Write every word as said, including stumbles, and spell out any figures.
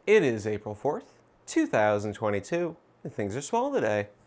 It is April fourth, two thousand twenty-two, and things are swell today.